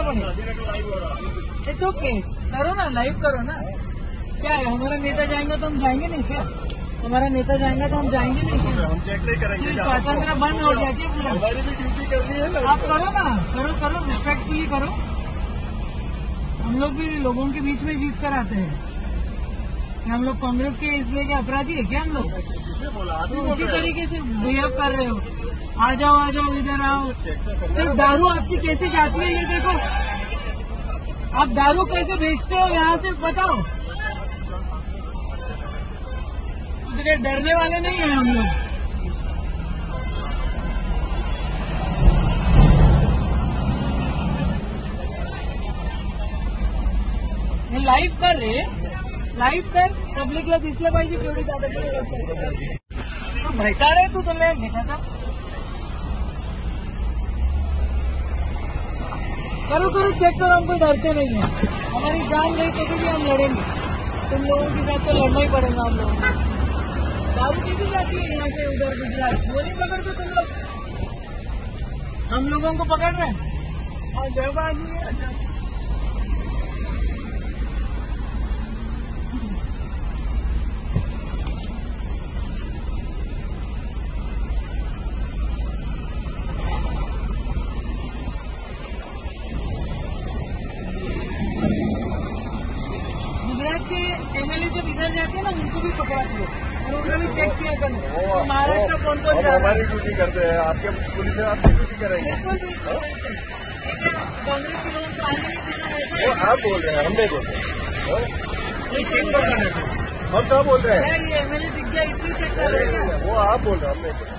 पड़ेगा? It's okay, करो ना, लाइव करो ना। क्या है, हमारा नेता जाएंगे तो हम जाएंगे नहीं क्या? हमारा नेता जाएंगे तो हम जाएंगे नहीं क्या? हम चेक नहीं करेंगे। स्वातंत्र बंद हो गया क्या? हमारी भी ड्यूटी करनी है ना। आप करो ना, करो रिस्पेक्टफुली करो। हम लोग भी लोगों के बीच में जीत कर आते हैं। हम लोग कांग्रेस के इसलिए क्या अपराधी है क्या हम लोग? तो उसी तरीके से बिहेव कर रहे हो। आ जाओ इधर आओ। सिर्फ दारू आपकी कैसे जाती है ये देखो। आप दारू कैसे बेचते हो यहाँ से बताओ। डरने वाले नहीं है हम लोग। हे लाईव्ह कर रे, लाईव्ह कर. पब्लिकला दिसलं पाहिजे केवढी दादागिरी करतो. तू भेटार आहे, तू तुला भेटायचा करो चेक करो. हमको डरते नहीं है. हमारी जान गई तो भी हम लड़ेंगे. तुम लोगों के साथ तो लड़ना ही पड़ेगा हम लोगों को. दारू कैसी जाती है यहाँ से उधर गुजरात? वो नहीं पकड़ते तुम लोग? हम लोगों को पकड़ रहे हैं. और जब आदमी के एमएलए जब इधर जाते हैं ना उनको भी पकड़ा करो और उनको भी चेक किया करो. महाराष्ट्र कौन कौन जा रहा है? हमारी ड्यूटी करते हैं. आपके पुलिस आपकी ड्यूटी करेंगे. कांग्रेस के लोगों को आने नहीं देना. वो आप बोल रहे हैं, हम नहीं बोल रहे. हम क्या बोल रहे हैं? ये एमएलए दिख गया इसलिए चेक कर रहे हैं. वो आप बोल रहे हैं, हम नहीं बोल रहे.